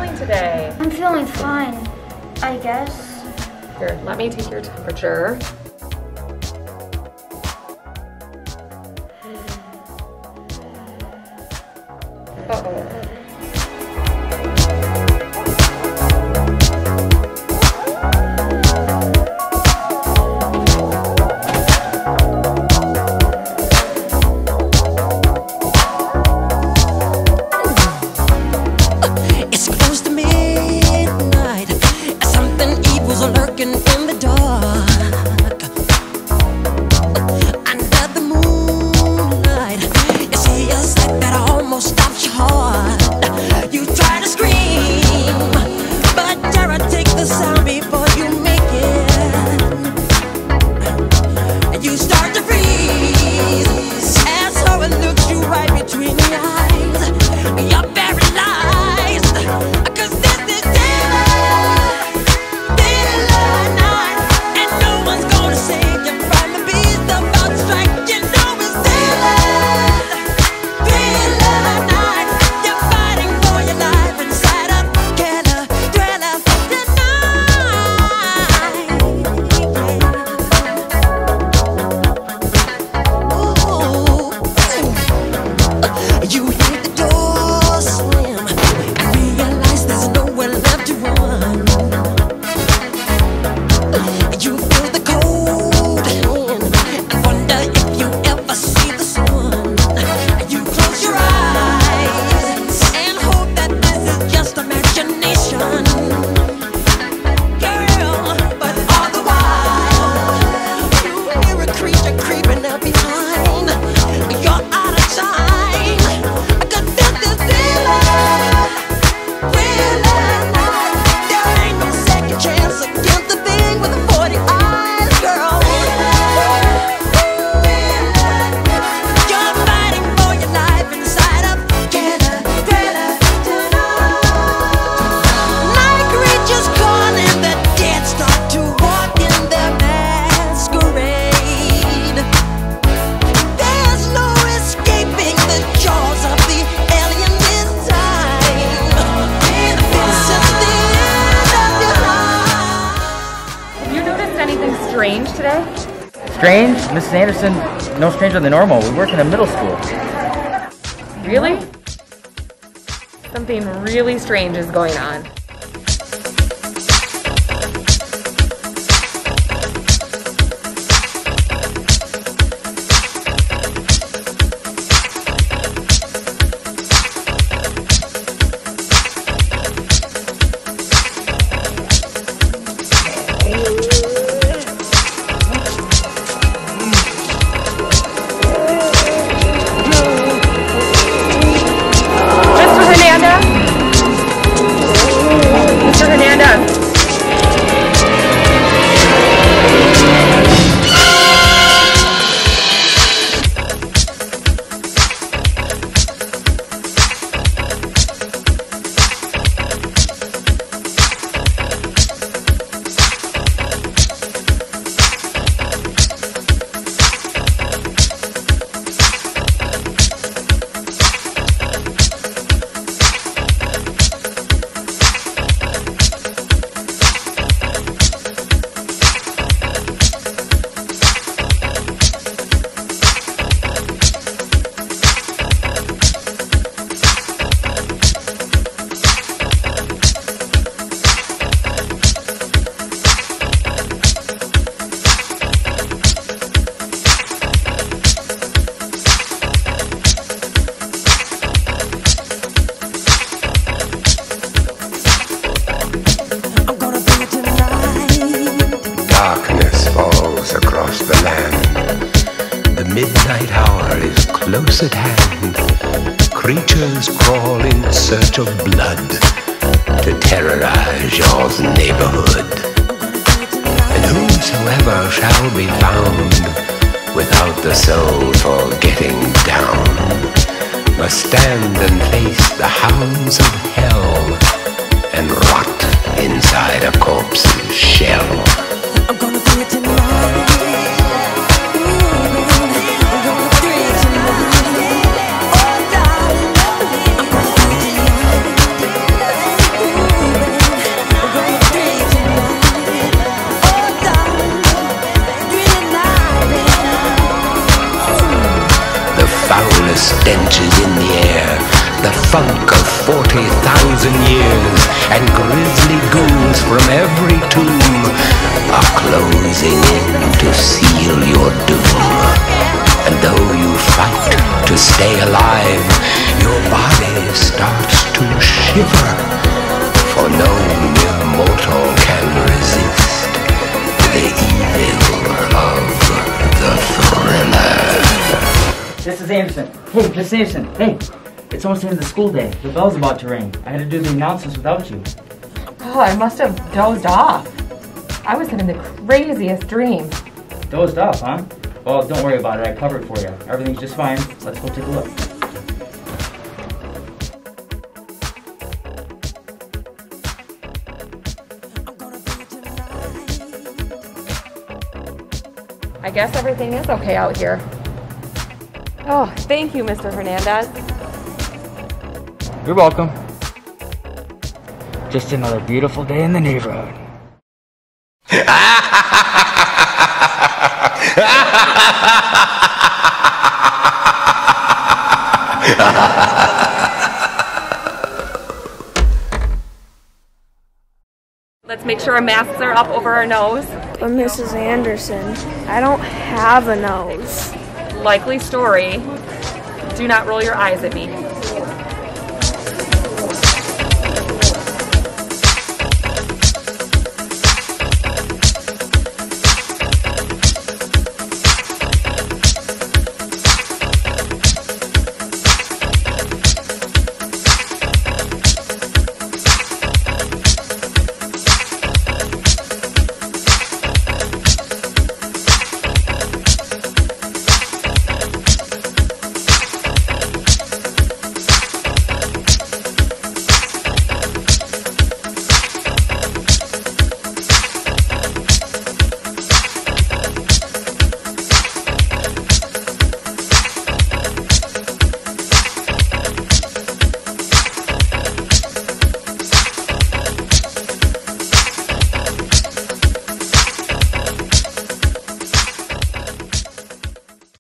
feeling today? I'm feeling fine, I guess. Here, let me take your temperature. Uh-oh. Strange today? Strange? Mrs. Anderson, no stranger than normal. We work in a middle school. Really? Something really strange is going on. midnight hour is close at hand. Creatures crawl in search of blood to terrorize your neighborhood. And whosoever shall be found without the soul for getting down must stand and face the hounds of hell and rot inside a corpse's shell. I'm gonna do it tonight. I'm gonna do it tonight. the stenches in the air, the funk of 40,000 years, and grisly goons from every tomb are closing in to seal your doom. And though you fight to stay alive, your body starts to shiver, for no mere mortal can resist the evil of the thriller. Mrs. Anderson. Hey, Mrs. Anderson. Hey, it's almost the end of the school day. The bell's about to ring. I had to do the announcements without you. Oh, I must have dozed off. I was having the craziest dream. Dozed off, huh? Well, don't worry about it. I covered for you. Everything's just fine. Let's go take a look. I guess everything is okay out here. Oh, thank you, Mr. Hernandez. You're welcome. Just another beautiful day in the neighborhood. Let's make sure our masks are up over our nose. But Mrs. Anderson, I don't have a nose. Likely story. Do not roll your eyes at me.